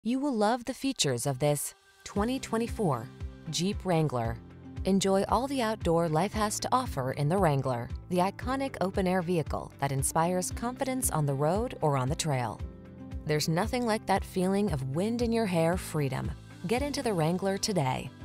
You will love the features of this 2024 Jeep Wrangler. Enjoy all the outdoor life has to offer in the Wrangler, the iconic open-air vehicle that inspires confidence on the road or on the trail. There's nothing like that feeling of wind in your hair freedom. Get into the Wrangler today.